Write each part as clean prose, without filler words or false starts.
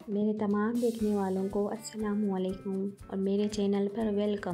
میرے تمام دیکھنے والوں کو السلام علیکم اور میرے چینل پر ویلکم۔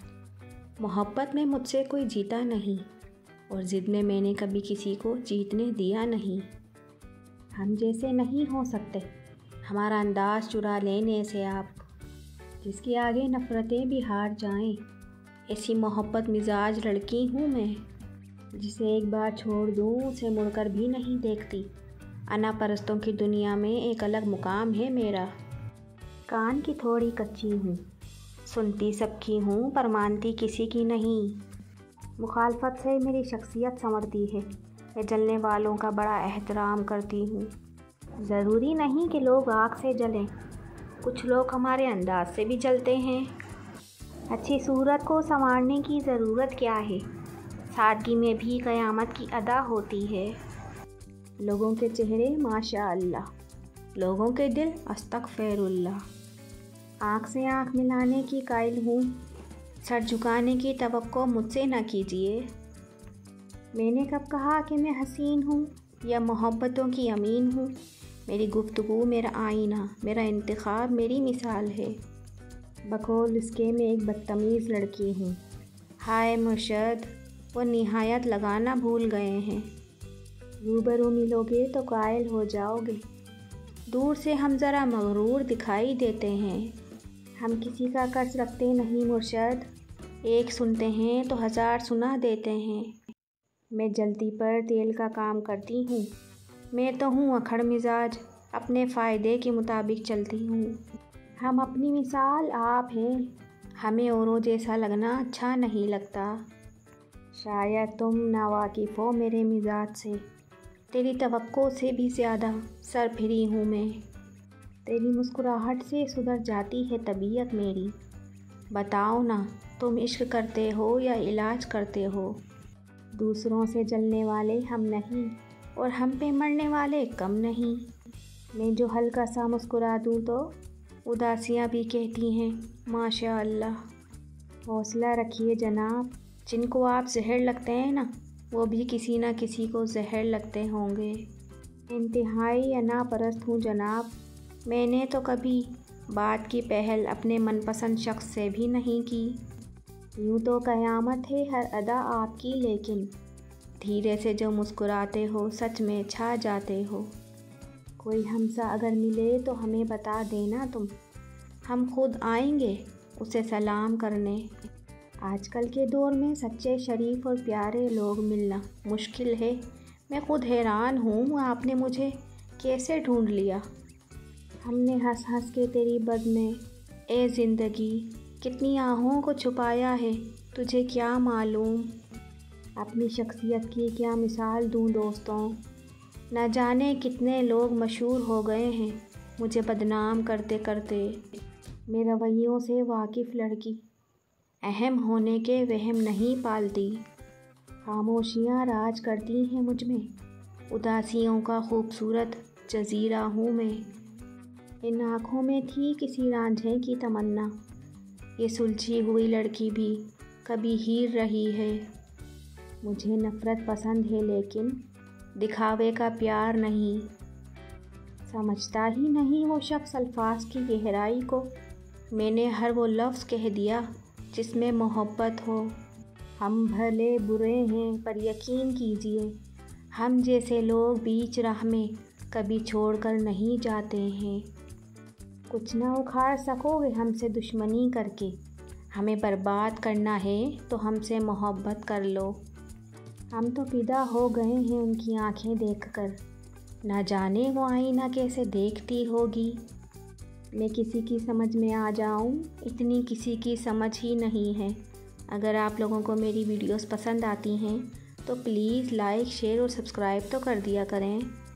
محبت میں مجھ سے کوئی جیتا نہیں اور ضد میں نے کبھی کسی کو جیتنے دیا نہیں۔ ہم جیسے نہیں ہو سکتے، ہمارا انداز چرا لینے سے آپ، جس کے آگے نفرتیں بھی ہار جائیں، ایسی محبت مزاج لڑکی ہوں میں، جسے ایک بار چھوڑ دوں اسے مڑ کر بھی نہیں دیکھتی۔ انا پرستوں کی دنیا میں ایک الگ مقام ہے میرا۔ کان کی تھوڑی کچی ہوں، سنتی سب کی ہوں پر مانتی کسی کی نہیں۔ مخالفت سے میری شخصیت سنورتی ہے، میں جلنے والوں کا بڑا احترام کرتی ہوں۔ ضروری نہیں کہ لوگ آگ سے جلیں، کچھ لوگ ہمارے انداز سے بھی جلتے ہیں۔ اچھی صورت کو سنوارنے کی ضرورت کیا ہے، سادگی میں بھی قیامت کی ادا ہوتی ہے۔ لوگوں کے چہرے ماشاء اللہ، لوگوں کے دل استغفر اللہ۔ آنکھ سے آنکھ ملانے کی قائل ہوں، سر جھکانے کی توقع مجھ سے نہ کیجیے۔ میں نے کب کہا کہ میں حسین ہوں یا محبتوں کی امین ہوں؟ میری گفتگو میرا آئینہ، میرا انتخاب میری مثال ہے۔ بقول اس کے میں ایک بدتمیز لڑکی ہوں۔ ہائے مرشد، وہ نہایت لگانا بھول گئے ہیں۔ روبرو ملو گے تو قائل ہو جاؤ گے، دور سے ہم ذرا مغرور دکھائی دیتے ہیں۔ ہم کسی کا قرض رکھتے نہیں مرشد، ایک سنتے ہیں تو ہزار سنا دیتے ہیں۔ میں جلتی پر تیل کا کام کرتی ہوں، میں تو ہوں اکھڑ مزاج، اپنے فائدے کے مطابق چلتی ہوں۔ ہم اپنی مثال آپ ہیں، ہمیں اوروں جیسا لگنا اچھا نہیں لگتا۔ شاید تم ناواقف ہو میرے مزاج سے، تیری توقع سے بھی زیادہ سرفری ہوں میں۔ تیری مسکراہٹ سے سدھر جاتی ہے طبیعت میری۔ بتاؤ نا، تم عشق کرتے ہو یا علاج کرتے ہو؟ دوسروں سے جلنے والے ہم نہیں اور ہم پہ مرنے والے کم نہیں۔ میں جو ہلکا سا مسکرا دوں تو اداسیاں بھی کہتی ہیں ماشاء اللہ۔ حوصلہ رکھیے جناب، جن کو آپ زہر لگتے ہیں نا، وہ بھی کسی نہ کسی کو زہر لگتے ہوں گے۔ انتہائی انا پرست ہوں جناب، میں نے تو کبھی بات کی پہل اپنے من پسند شخص سے بھی نہیں کی۔ یوں تو قیامت ہے ہر ادا آپ کی، لیکن دھیرے سے جو مسکراتے ہو سچ میں چھا جاتے ہو۔ کوئی ہم سا اگر ملے تو ہمیں بتا دینا تم، ہم خود آئیں گے اسے سلام کرنے۔ آج کل کے دور میں سچے شریف اور پیارے لوگ ملنا مشکل ہے، میں خود حیران ہوں آپ نے مجھے کیسے ڈھونڈ لیا۔ ہم نے ہنس ہنس کے تیری بد میں اے زندگی کتنی آہوں کو چھپایا ہے، تجھے کیا معلوم۔ اپنی شخصیت کی کیا مثال دوں دوستوں، نہ جانے کتنے لوگ مشہور ہو گئے ہیں مجھے بدنام کرتے کرتے۔ میں رویوں سے واقف لڑکی، اہم ہونے کے وہم نہیں پالتی۔ خاموشیاں راج کرتی ہیں مجھ میں، اداسیوں کا خوبصورت جزیرہ ہوں میں۔ ان آنکھوں میں تھی کسی رانجھے کی تمنا، یہ سلجھی ہوئی لڑکی بھی کبھی ہیر رہی ہے۔ مجھے نفرت پسند ہے لیکن دکھاوے کا پیار نہیں۔ سمجھتا ہی نہیں وہ شخص الفاظ کی گہرائی کو، میں نے ہر وہ لفظ کہہ دیا جس میں محبت ہو۔ ہم بھلے برے ہیں پر یقین کیجیے، ہم جیسے لوگ بیچ راہ میں کبھی چھوڑ کر نہیں جاتے ہیں۔ کچھ نہ اکھاڑ سکو گے ہم سے دشمنی کر کے، ہمیں برباد کرنا ہے تو ہم سے محبت کر لو۔ ہم تو فدا ہو گئے ہیں ان کی آنکھیں دیکھ کر، نہ جانے وہ آئینہ کیسے دیکھتی ہوگی۔ میں کسی کی سمجھ میں آ جاؤں اتنی کسی کی سمجھ ہی نہیں ہے۔ اگر آپ لوگوں کو میری ویڈیوز پسند آتی ہیں تو پلیز لائک، شیئر اور سبسکرائب تو کر دیا کریں۔